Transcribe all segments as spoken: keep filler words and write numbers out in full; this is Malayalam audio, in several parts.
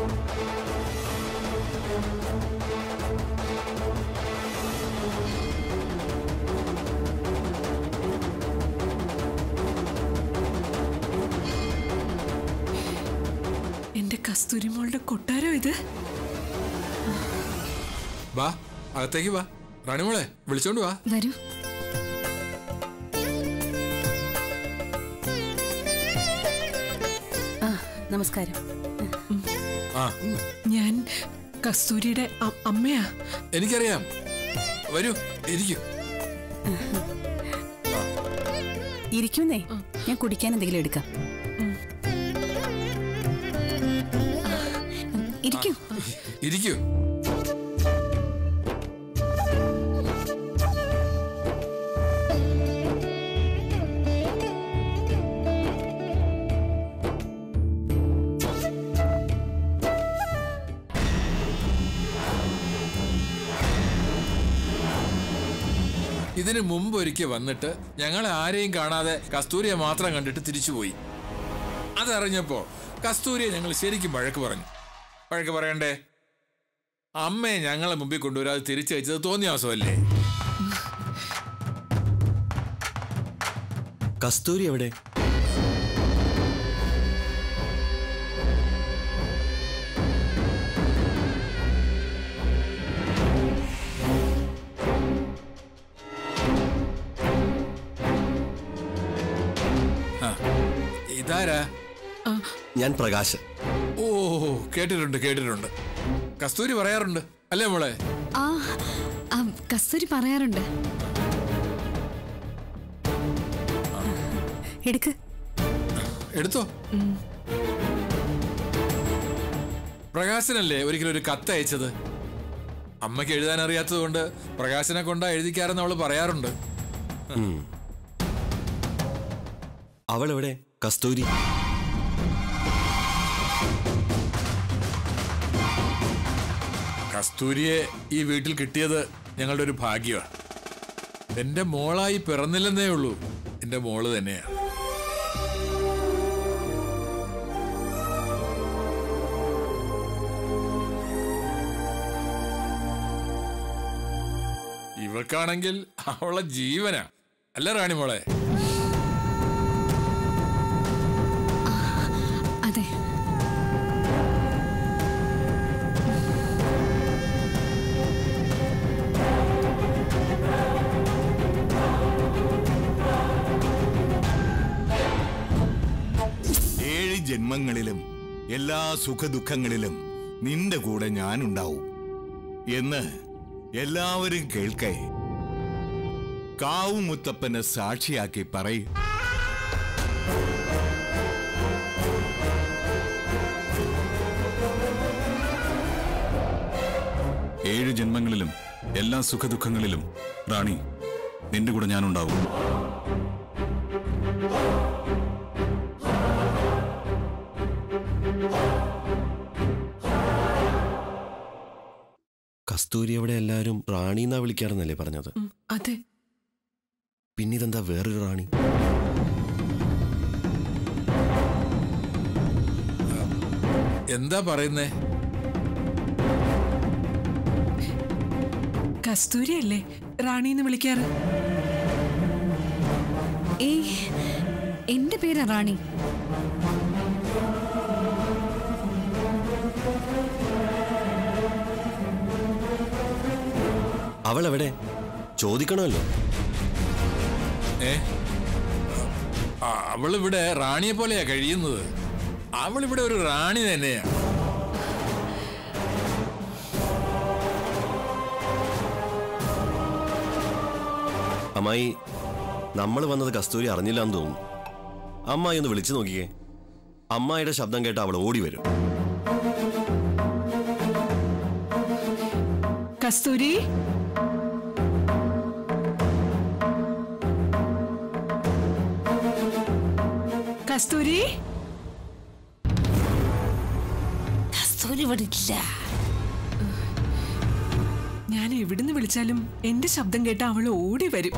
എന്റെ കസ്തൂരി മോളുടെ കൊട്ടാരോ ഇത്? വാ, അകത്തേക്ക് വാ. റാണിമോളെ വിളിച്ചോണ്ട് വാ. വരൂ. ആ, നമസ്കാരം. ഞാൻ കസ്തൂരിയുടെ അമ്മയാ. എനിക്കറിയാം. വരൂ, ഇരിക്കൂ. ഇരിക്കുന്നേ, ഞാൻ കുടിക്കാൻ എന്തെങ്കിലും എടുക്കാം. ഇരിക്കൂ. ഇരിക്കൂ. ഇതിനു മുമ്പ് ഒരിക്കൽ വന്നിട്ട് ഞങ്ങളെ ആരെയും കാണാതെ കസ്തൂരിയെ മാത്രം കണ്ടിട്ട് തിരിച്ചുപോയി. അതറിഞ്ഞപ്പോ കസ്തൂരിയെ ഞങ്ങൾ ശരിക്കും വഴക്ക് പറഞ്ഞു. വഴക്ക് പറയണ്ടേ? അമ്മയെ ഞങ്ങളെ മുമ്പിൽ കൊണ്ടുവരാതെ തിരിച്ചയച്ചത് തോന്നിയ അവസരമല്ലേ? കസ്തൂരി എവിടെ? ഇതാരാ? ഞാൻ പ്രകാശ്. ഓ, കേട്ടിട്ടുണ്ട് കേട്ടിട്ടുണ്ട്. കസ്തൂരി പറയാറുണ്ട് അല്ലേ മോളെ? ആ, കസ്തൂരി പറയാറുണ്ട്. എടുക്ക്. എടുത്തോ. പ്രകാശനല്ലേ ഒരിക്കലും ഒരു കത്ത് അയച്ചത്? അമ്മയ്ക്ക് എഴുതാൻ അറിയാത്തത് കൊണ്ട് പ്രകാശനെ കൊണ്ടാ എഴുതിക്കാരെന്ന് അവള് പറയാറുണ്ട്. അവളെവിടെ കസ്തൂരി? കസ്തൂരിയെ ഈ വീട്ടിൽ കിട്ടിയത് ഞങ്ങളുടെ ഒരു ഭാഗ്യമാണ്. എന്റെ മോളായി പിറന്നില്ലെന്നേ ഉള്ളൂ, എന്റെ മോള് തന്നെയാ. ഇവൾക്കാണെങ്കിൽ അവളെ ജീവനാ അല്ല റാണി മോളെ? അതെ. ഏഴ് ജന്മങ്ങളിലും എല്ലാ സുഖദുഃഖങ്ങളിലും നിന്റെ കൂടെ ഞാനുണ്ടാവും എന്ന് എല്ലാവരും കേൾക്കേ. കാവുമുത്തപ്പനെ സാക്ഷിയാക്കി പറയും. ഏഴ് ജന്മങ്ങളിലും എല്ലാ സുഖദുഃഖങ്ങളിലും റാണി നിന്റെ കൂടെ ഞാനുണ്ടാവും. കസ്തൂരി എവിടെ? എല്ലാരും റാണി എന്നാ വിളിക്കാറെന്നല്ലേ പറഞ്ഞത്? അതെ. പിന്നിതെന്താ വേറൊരു റാണി? എന്താ പറയുന്നേ? കസ്തൂരി അല്ലേ റാണിന്ന് വിളിക്കാറ്? ഏയ്, എന്റെ പേരാ റാണി. അവളെവിടെ? ചോദിക്കണമല്ലോ. ഏ, അവളിവിടെ റാണിയെ പോലെയാ കഴിയുന്നത്. അവളിവിടെ ഒരു റാണി തന്നെയാ. അമ്മായി, നമ്മൾ വന്നത് കസ്തൂരി അറിഞ്ഞില്ലാന്ന് തോന്നുന്നു. അമ്മായി ഒന്ന് വിളിച്ചു നോക്കിക്കേ. അമ്മായിയുടെ ശബ്ദം കേട്ട് അവൾ ഓടി വരും. കസ്തൂരി, കസ്തൂരി, കസ്തൂരി വിടില്ല. ഞാൻ എവിടുന്ന് വിളിച്ചാലും എന്റെ ശബ്ദം കേട്ട അവൾ ഓടി വരും.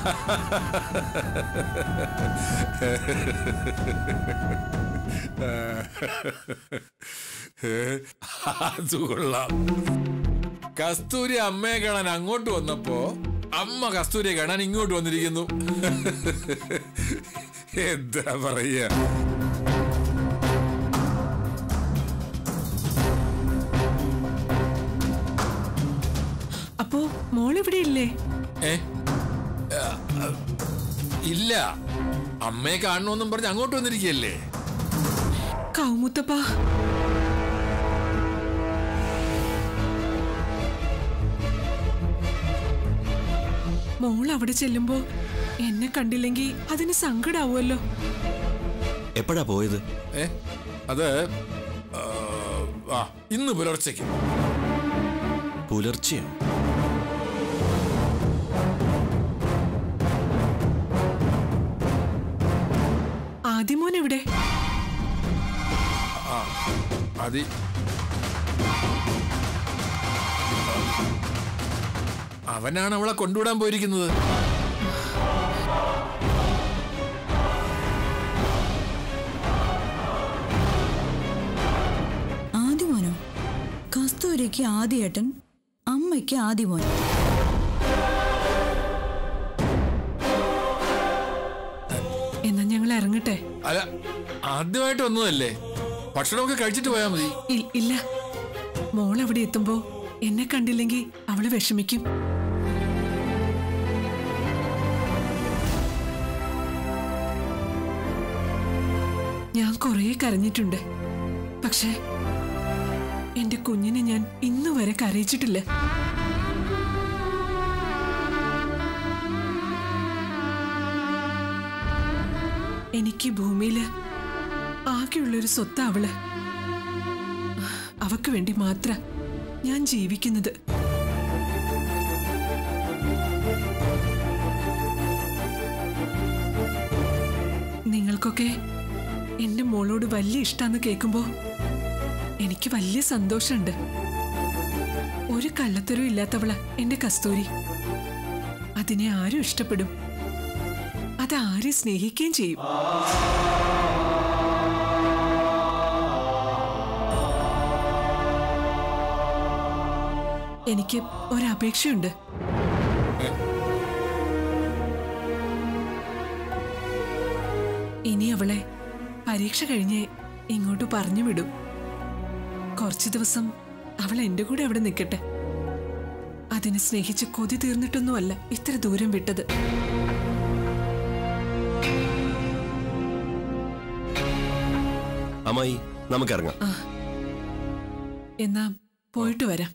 അത് കൊള്ളാം. കസ്തൂരി അമ്മയെ കാണാൻ അങ്ങോട്ട് വന്നപ്പോ അമ്മ കസ്തൂരിയെ കാണാൻ ഇങ്ങോട്ട് വന്നിരിക്കുന്നു. എന്താ പറയാ? അപ്പോ മോളിവിടെ ഇല്ലേ? ഏ ഇല്ല, അമ്മയെ കാണണമെന്നും പറഞ്ഞ് അങ്ങോട്ട് വന്നിരിക്കല്ലേ. കൗമുത്തപ്പ, മോൾ അവിടെ ചെല്ലുമ്പോ എന്നെ കണ്ടില്ലെങ്കി അതിന് സങ്കടാവുമല്ലോ. എപ്പോഴാ പോയത്? ഏ അത് ആ ഇന്ന് പുലർച്ചയ്ക്ക്. പുലർച്ചെയോ? ആദിമോൻ എവിടെ? അതി അവനാണ് അവളെ കൊണ്ടുവിടാൻ പോയിരിക്കുന്നത്. ആദിമോനോ? കസ്തൂരിക്ക് ആദിയേട്ടൻ, അമ്മയ്ക്ക് ആദിമോൻ. എന്നാ ഞങ്ങൾ ഇറങ്ങട്ടെ. അല്ല, ആദ്യമായിട്ട് വന്നതല്ലേ, ഭക്ഷണമൊക്കെ കഴിച്ചിട്ട് പോയാ മതി. ഇല്ല, മോൾ അവിടെ എത്തുമ്പോ എന്നെ കണ്ടില്ലെങ്കിൽ അവള് വിഷമിക്കും. ഞാൻ കുറേ കരഞ്ഞിട്ടുണ്ട്, പക്ഷേ എന്റെ കുഞ്ഞിനെ ഞാൻ ഇന്നുവരെ കരയിച്ചിട്ടില്ല. എനിക്ക് ഭൂമിയില് ആകെയുള്ളൊരു സ്വത്ത് അവള്. അവക്ക് വേണ്ടി മാത്രം ഞാൻ ജീവിക്കുന്നത്. നിങ്ങൾക്കൊക്കെ എന്റെ മോളോട് വലിയ ഇഷ്ടാന്ന് കേൾക്കുമ്പോ എനിക്ക് വലിയ സന്തോഷമുണ്ട്. ഒരു കള്ളത്തരവും ഇല്ലാത്തവള് എന്റെ കസ്തൂരി. അതിനെ ആരും ഇഷ്ടപ്പെടും, അതാരെ സ്നേഹിക്കുകയും ചെയ്യും. എനിക്ക് ഒരപേക്ഷയുണ്ട്. ഇനി അവളെ പരീക്ഷ കഴിഞ്ഞ് ഇങ്ങോട്ട് പറഞ്ഞു വിടും. കുറച്ചു ദിവസം അവൾ എന്റെ കൂടെ അവിടെ നിൽക്കട്ടെ. അതിനെ സ്നേഹിച്ച് കൊതി തീർന്നിട്ടൊന്നുമല്ല ഇത്ര ദൂരം വിട്ടത്. അമ്മായി, നമുക്കിറങ്ങാം. എന്നാ പോയിട്ട് വരാം.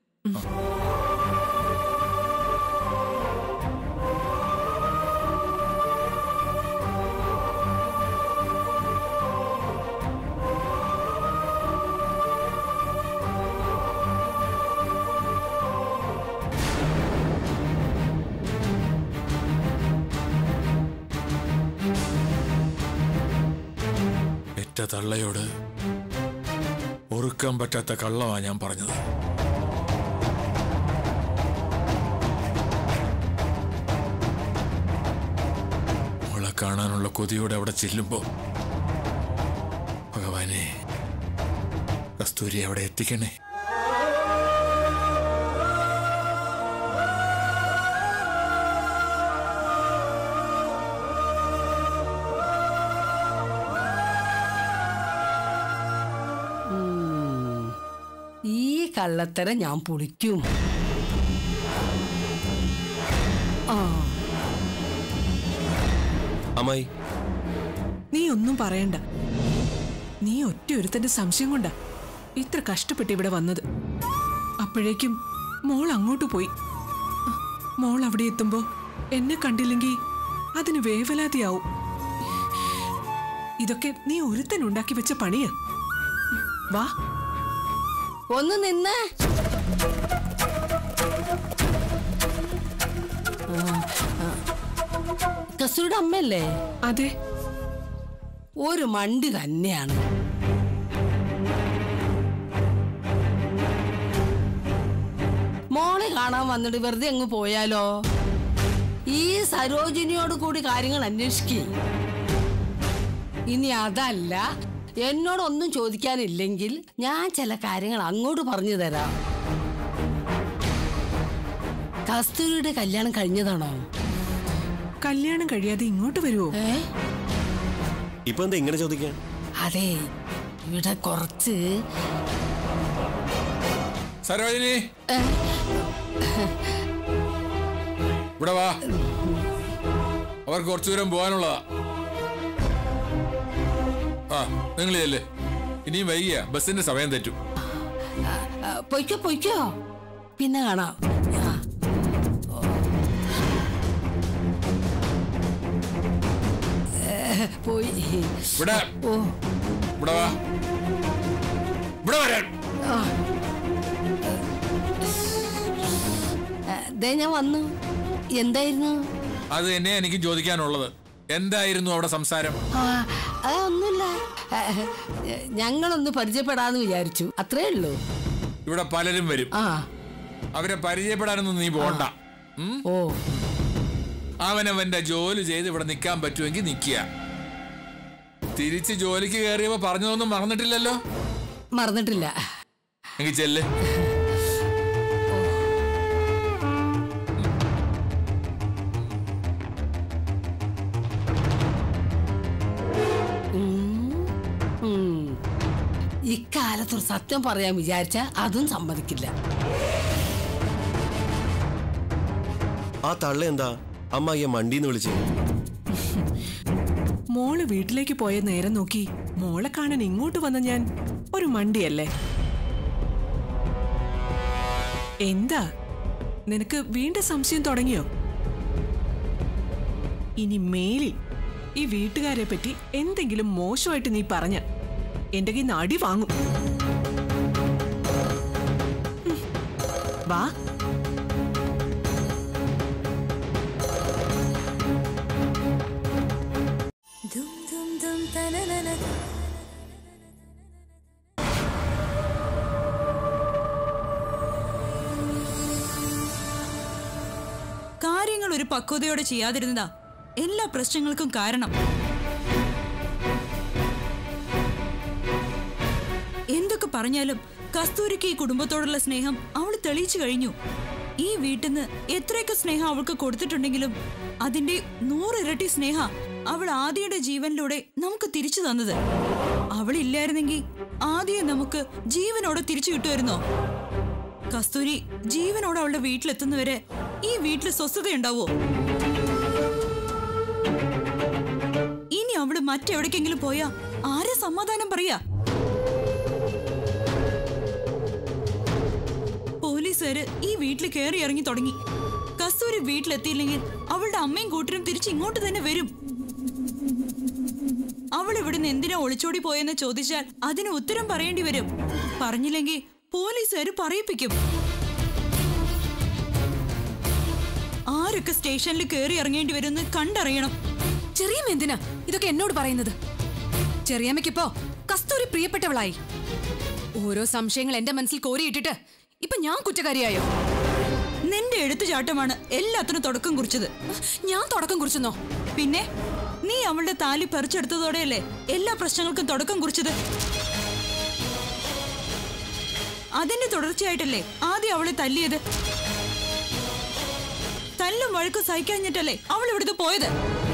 പെറ്റ തള്ളയോട് ഒറുക്കാൻ പറ്റാത്ത കള്ളമാ ഞാൻ പറഞ്ഞത്. മോളെ കാണാനുള്ള കൊതിയോടെ അവിടെ ചെല്ലുമ്പോ ഭഗവാനെ, കസ്തൂരി അവിടെ എത്തിക്കണേ. ഈ കള്ളത്തരം ഞാൻ പൊളിക്കും. അമ്മായി, നീ ഒന്നും പറയണ്ട. നീ ഒറ്റ ഒരുത്തന്റെ സംശയം കൊണ്ടാ ഇത്ര കഷ്ടപ്പെട്ട് ഇവിടെ വന്നത്. അപ്പോഴേക്കും മോൾ അങ്ങോട്ട് പോയി. മോൾ അവിടെ എത്തുമ്പോ എന്നെ കണ്ടില്ലെങ്കിൽ അതിന് വേവലാതിയാവും. ഇതൊക്കെ നീ ഒരുത്തൻ ഉണ്ടാക്കി വെച്ച പണിയാ. വാ, ഒന്ന് നിന്ന്. കസ്തൂരിയുടെ അമ്മയല്ലേ? അതെ. ഒരു മണ്ടി തന്നെയാണ്. മോളെ കാണാൻ വന്നിട്ട് വെറുതെ അങ്ങ് പോയാലോ? ഈ സരോജിനിയോട് കൂടി കാര്യങ്ങൾ അന്വേഷിക്കും. ഇനി അതല്ല, എന്നോടൊന്നും ചോദിക്കാനില്ലെങ്കിൽ ഞാൻ ചില കാര്യങ്ങൾ അങ്ങോട്ട് പറഞ്ഞു തരാം. കസ്തൂരിയുടെ കല്യാണം കഴിഞ്ഞതാണോ? കല്യാണം കഴിയാതെ ഇങ്ങോട്ട് വരുമോ? ഏ ഇപ്പൊ എന്താ ഇങ്ങനെ ചോദിക്കാൻ? അതെ, ഇവിടെ കുറച്ച് സരോജിനി, ഇവിടെ വാ. അവർക്ക് കുറച്ചു ദൂരം പോകാനുള്ളതാ. ആ, നിങ്ങളില്ലേ? ഇനിയും വൈകിയ ബസിന്റെ സമയം തെറ്റും. പൊയ്ക്കോ പൊയ്ക്കോ, പിന്നെ കാണാം. പോയി ഇവിടെ ഓ ഇവിടെ വാ. ഇവിടെ വരാൻ. ദേ ഞാൻ വന്നു. എന്തായിരുന്നു? അത് തന്നെ എനിക്ക് ചോദിക്കാനുള്ളത്. എന്തായിരുന്നു അവിടെ സംസാരം? ആ, അതൊന്നുമില്ല. ഞങ്ങളൊന്ന് പരിചയപ്പെടാന്ന് വിചാരിച്ചു, അത്രേ ഉള്ളൂ. ഇവിടെ പലരും വരും. ആ, അവരെ പരിചയപ്പെടാനൊന്നും നീ പോണ്ട. ഓ, അവനവന്റെ ജോലി ചെയ്ത് ഇവിടെ നിൽക്കാൻ പറ്റുമെങ്കിൽ നിൽക്കുക. തിരിച്ച് ജോലിക്ക് കയറിയപ്പോ പറഞ്ഞതൊന്നും മറന്നിട്ടില്ലല്ലോ? മറന്നിട്ടില്ല. എങ്കിൽ ചെല്ല്. ഇക്കാലത്തൊരു സത്യം പറയാൻ വിചാരിച്ച അതും സമ്മതിക്കില്ല. ആ തള്ള എന്താ അമ്മായിയെ മണ്ടീന്ന് വിളിച്ചു? മോള് വീട്ടിലേക്ക് പോയ നേരം നോക്കി മോളെ കാണാൻ ഇങ്ങോട്ട് വന്ന ഞാൻ ഒരു മണ്ടിയല്ലേ? എന്താ നിനക്ക് വീണ്ടും സംശയം തുടങ്ങിയോ? ഇനി മേലിൽ ഈ വീട്ടുകാരെ പറ്റി എന്തെങ്കിലും മോശമായിട്ട് നീ പറഞ്ഞ എന്റെ കയ്യിൽ നിന്ന് അടി വാങ്ങും. വാ. കാര്യങ്ങൾ ഒരു പക്വതയോടെ ചെയ്യാതിരുന്നതാ എല്ലാ പ്രശ്നങ്ങൾക്കും കാരണം. എന്തൊക്കെ പറഞ്ഞാലും കസ്തൂരിക്ക് ഈ കുടുംബത്തോടുള്ള സ്നേഹം അവള് തെളിയിച്ചു കഴിഞ്ഞു. ഈ വീട്ടിൽ നിന്ന് എത്രയൊക്കെ സ്നേഹം അവൾക്ക് കൊടുത്തിട്ടുണ്ടെങ്കിലും അതിന്റെ നൂറിരട്ടി സ്നേഹ അവൾ ആദിയുടെ ജീവനിലൂടെ നമുക്ക് തിരിച്ചു തന്നത്. അവളില്ലായിരുന്നെങ്കിൽ ആദിയെ നമുക്ക് ജീവനോടെ തിരിച്ചു കിട്ടുമായിരുന്നോ? കസ്തൂരി ജീവനോടെ അവളുടെ വീട്ടിലെത്തുന്നവരെ ഈ വീട്ടിൽ സ്വസ്ഥതയുണ്ടാവോ? ഇനി അവള് മറ്റെവിടേക്കെങ്കിലും പോയാ ആരെ സമാധാനം പറയാ? പോലീസുകാര് ഈ വീട്ടിൽ കയറി ഇറങ്ങി തുടങ്ങി. കസ്തൂരി വീട്ടിലെത്തിയില്ലെങ്കിൽ അവളുടെ അമ്മയും കൂട്ടരും തിരിച്ച് ഇങ്ങോട്ട് തന്നെ വരും. അവൾ ഇവിടുന്ന് എന്തിനാ ഒളിച്ചോടി പോയെന്ന് ചോദിച്ചാൽ അതിന് ഉത്തരം പറയേണ്ടി വരും. പറഞ്ഞില്ലെങ്കിൽ പോലീസുകാര് പറയിപ്പിക്കും. ആരൊക്കെ സ്റ്റേഷനിൽ കയറി ഇറങ്ങേണ്ടി വരുമെന്ന് കണ്ടറിയണം. ചെറിയമ്മ എന്തിനാ ഇതൊക്കെ എന്നോട് പറയുന്നത്? ചെറിയമ്മയ്ക്കിപ്പോ കസ്തൂരി പ്രിയപ്പെട്ടവളായി. ഓരോ സംശയങ്ങൾ എന്റെ മനസ്സിൽ കോരിയിട്ടിട്ട് ഇപ്പൊ ഞാൻ കുറ്റക്കാരിയായോ? നിന്റെ എടുത്തുചാട്ടമാണ് എല്ലാത്തിനും തുടക്കം കുറിച്ചത്. ഞാൻ തുടക്കം കുറിച്ചെന്നോ? പിന്നെ നീ അവളുടെ താലി പറിച്ചെടുത്തതോടെയല്ലേ എല്ലാ പ്രശ്നങ്ങൾക്കും തുടക്കം കുറിച്ചത്. അതിന്റെ തുടർച്ചയായിട്ടല്ലേ ആദ്യം അവളെ തല്ലിയത്. തല്ലും വഴക്കും സഹിക്കഴിഞ്ഞിട്ടല്ലേ അവൾ ഇവിടുന്ന് പോയത്.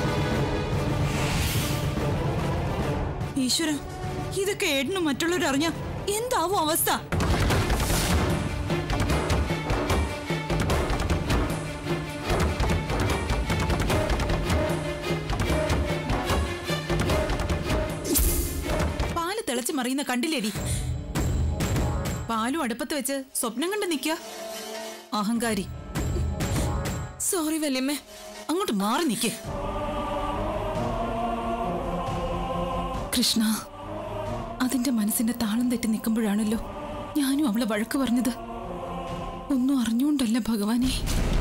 ഈശ്വര, ഇതൊക്കെ ഏട്ടനും മറ്റുള്ളവർ അറിഞ്ഞ എന്താവും അവസ്ഥ? പാല് തിളച്ച് മറിയുന്ന കണ്ടില്ലേടി? പാലും അടുപ്പത്ത് വെച്ച് സ്വപ്നം കണ്ട് നിൽക്കുക. അഹങ്കാരി. സോറി വല്യമ്മേ, അങ്ങോട്ട് മാറി നിൽക്കേ. കൃഷ്ണ, അതിന്റെ മനസ്സിന്റെ താളം തെറ്റി നിൽക്കുമ്പോഴാണല്ലോ ഞാനും അവളെ വഴക്ക് പറഞ്ഞത്. ഒന്നും അറിഞ്ഞുകൊണ്ടല്ല ഭഗവാനെ.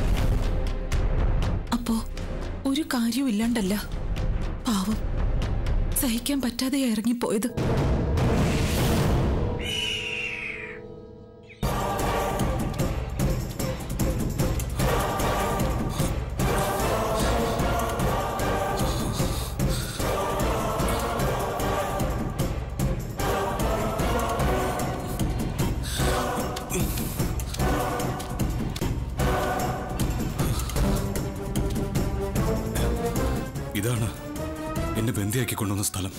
അപ്പോ ഒരു കാര്യവും ഇല്ലാണ്ടല്ല, പാവം സഹിക്കാൻ പറ്റാതെ ഇറങ്ങിപ്പോയത്. വൃത്തിയാക്കി കൊണ്ടുവന്ന സ്ഥലം.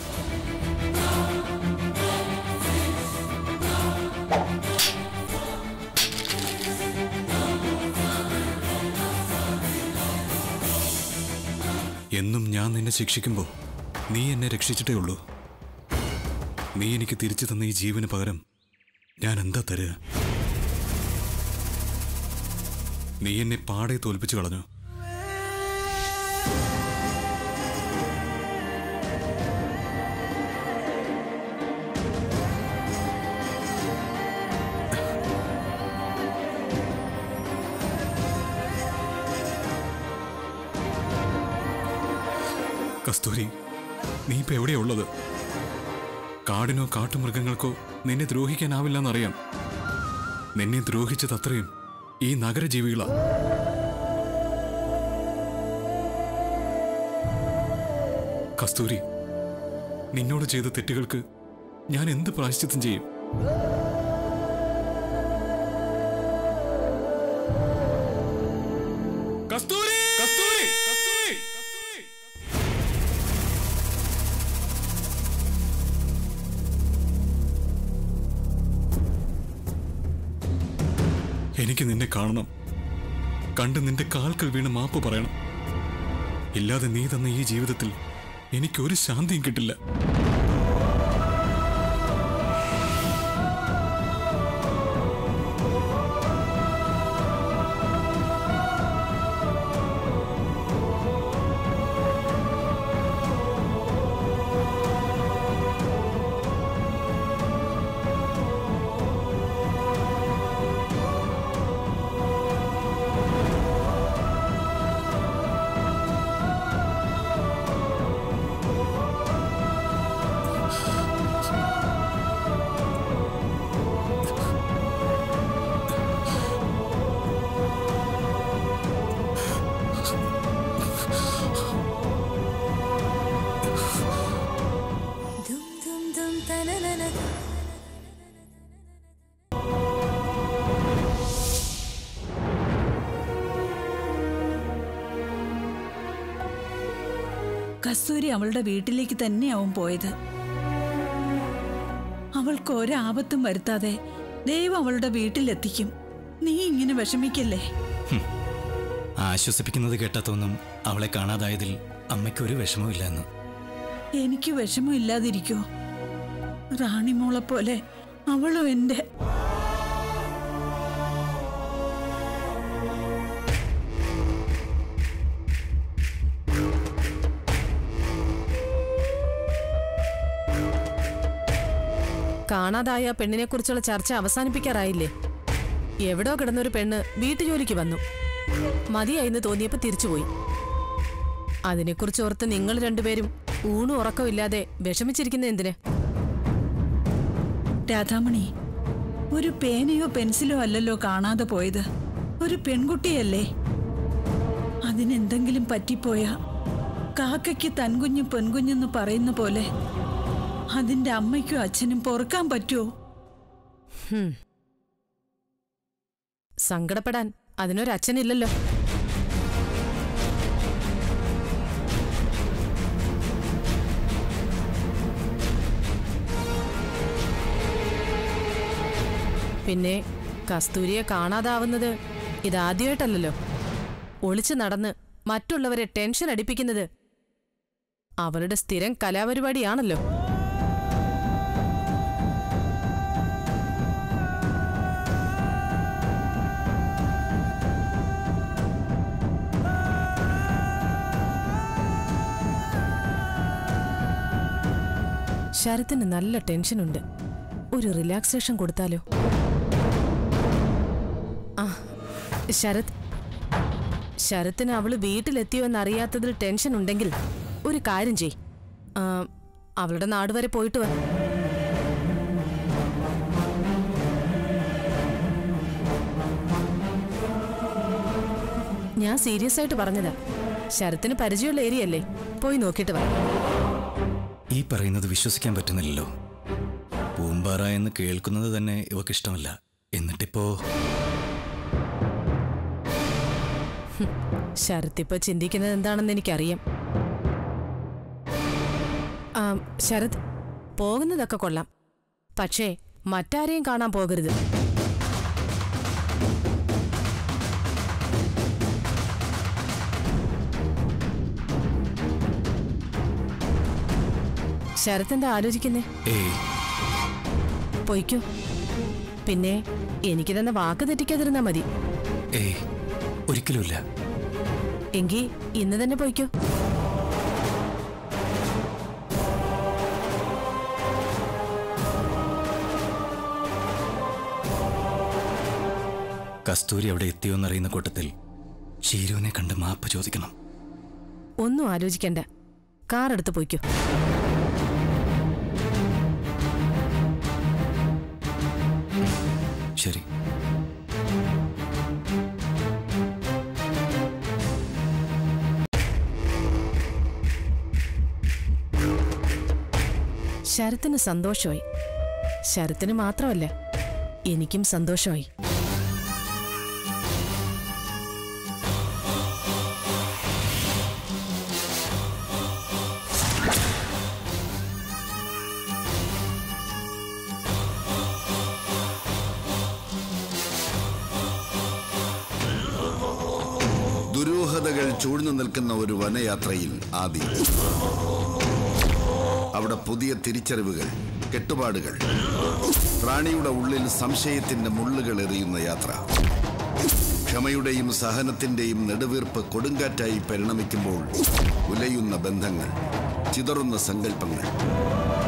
എന്നും ഞാൻ നിന്നെ ശിക്ഷിക്കുമ്പോൾ നീ എന്നെ രക്ഷിച്ചിട്ടേ ഉള്ളൂ. നീ എനിക്ക് തിരിച്ചു തന്ന ഈ ജീവന് പകരം ഞാൻ എന്താ തരുക? നീ എന്നെ പാടെ തോൽപ്പിച്ചു കളഞ്ഞു. കസ്തൂരി, നീ ഇപ്പൊ എവിടെയാ ഉള്ളത്? കാടിനോ കാട്ടുമൃഗങ്ങൾക്കോ നിന്നെ ദ്രോഹിക്കാനാവില്ലെന്നറിയാം. നിന്നെ ദ്രോഹിച്ചത് അത്രയും ഈ നഗരജീവികളാ. കസ്തൂരി, നിന്നോട് ചെയ്ത തെറ്റുകൾക്ക് ഞാൻ എന്ത് പ്രായശ്ചിത്തം ചെയ്യും? കസ്തൂരി, കസ്തൂരി, കസ്തൂരി, കസ്തൂരി. എനിക്ക് നിന്നെ കാണണം. കണ്ട് നിന്റെ കാൽക്കൽ വീണ് മാപ്പ് പറയണം. ഇല്ലാതെ നീ തന്ന ഈ ജീവിതത്തിൽ എനിക്കൊരു ശാന്തിയും കിട്ടില്ല. കസ്തൂരി അവളുടെ വീട്ടിലേക്ക് തന്നെയാവും പോയത്. അവൾക്ക് ഒരാപത്തും വരുത്താതെ ദൈവം അവളുടെ വീട്ടിലെത്തിക്കും. നീ ഇങ്ങനെ വിഷമിക്കല്ലേ. ആശ്വസിപ്പിക്കുന്നത് കേട്ടാത്തൊന്നും അവളെ കാണാതായതിൽ അമ്മയ്ക്കൊരു വിഷമമില്ല എന്ന്. എനിക്ക് വിഷമം ഇല്ലാതിരിക്കോ? റാണിമോളെ പോലെ അവളും എൻ്റെ. കാണാതായ പെണ്ണിനെ കുറിച്ചുള്ള ചർച്ച അവസാനിപ്പിക്കാറായില്ലേ? എവിടോ കിടന്നൊരു പെണ്ണ് വീട്ടുജോലിക്ക് വന്നു, മതിയായിന്ന് തോന്നിയപ്പോ തിരിച്ചുപോയി. അതിനെക്കുറിച്ച് ഓർത്ത് നിങ്ങൾ രണ്ടുപേരും ഊണും ഉറക്കമില്ലാതെ വിഷമിച്ചിരിക്കുന്ന എന്തിന്? രാധാമണി, ഒരു പേനയോ പെൻസിലോ അല്ലല്ലോ കാണാതെ പോയത്, ഒരു പെൺകുട്ടിയല്ലേ. അതിനെന്തെങ്കിലും പറ്റിപ്പോയാ കാക്കയ്ക്ക് തൻകുഞ്ഞു പെൺകുഞ്ഞെന്ന് പറയുന്ന പോലെ അതിന്റെ അമ്മയ്ക്കും അച്ഛനും പൊറുക്കാൻ പറ്റുമോ? സങ്കടപ്പെടാൻ അതിനൊരച്ഛനില്ലല്ലോ. പിന്നെ കസ്തൂരിയെ കാണാതാവുന്നത് ഇതാദ്യമായിട്ടല്ലോ. ഒളിച്ചു നടന്ന് മറ്റുള്ളവരെ ടെൻഷൻ അടിപ്പിക്കുന്നത് അവരുടെ സ്ഥിരം കലാപരിപാടിയാണല്ലോ. ശരത്തിന് നല്ല ടെൻഷനുണ്ട്. ഒരു റിലാക്സേഷൻ കൊടുത്താലോ? ആ ശരത്, ശരത്തിന് അവള് വീട്ടിലെത്തിയോ എന്നറിയാത്തതിൽ ടെൻഷൻ ഉണ്ടെങ്കിൽ ഒരു കാര്യം ചെയ്, അവളുടെ നാട് വരെ പോയിട്ട് വാ. ഞാൻ സീരിയസ് ആയിട്ട് പറഞ്ഞതാ. ശരത്തിന് പരിചയമുള്ള ഏരിയല്ലേ, പോയി നോക്കിയിട്ട് വാ. ഈ പറയുന്നത് വിശ്വസിക്കാൻ പറ്റുന്നില്ലല്ലോ. പൂമ്പാറ എന്ന് കേൾക്കുന്നത് തന്നെ ഇവക്ക് ഇഷ്ടമല്ല. എന്നിട്ടിപ്പോ ശരത്തിപ്പോ ചിന്തിക്കുന്നത് എന്താണെന്ന് എനിക്കറിയാം. ശരത്, പോകുന്നതൊക്കെ കൊള്ളാം, പക്ഷേ മറ്റാരെയും കാണാൻ പോകരുത്. ശരത് എന്താ ആലോചിക്കുന്നേ? പൊയ്ക്കോ. പിന്നെ എനിക്ക് തന്നെ വാക്ക് തെറ്റിക്കാതിരുന്നാ മതി. ഏയ്, ഒരിക്കലുമില്ല. എങ്കി ഇന്ന് തന്നെ പൊയ്ക്കോ. കസ്തൂരി അവിടെ എത്തിയോന്നറിയുന്ന കൂട്ടത്തിൽ ഷീരുവിനെ കണ്ട് മാപ്പ് ചോദിക്കണം. ഒന്നും ആലോചിക്കണ്ട, കാർ എടുത്ത് പോയിക്കോ. ശരി. ശരത്തിന് സന്തോഷമായി. ശരത്തിന് മാത്രമല്ല, എനിക്കും സന്തോഷമായി. ദുരൂഹതകൾ ചൂഴ്ന്നു നിൽക്കുന്ന ഒരു വനയാത്രയിൽ ആദി. അവിടെ പുതിയ തിരിച്ചറിവുകൾ, കെട്ടുപാടുകൾ, പ്രാണിയുടെ ഉള്ളിൽ സംശയത്തിന്റെ മുള്ളുകൾ എറിയുന്ന യാത്ര. ക്ഷമയുടെയും സഹനത്തിന്റെയും നെടുവീർപ്പ് കൊടുങ്കാറ്റായി പരിണമിക്കുമ്പോൾ ഉലയുന്ന ബന്ധങ്ങൾ, ചിതറുന്ന സങ്കല്പങ്ങൾ.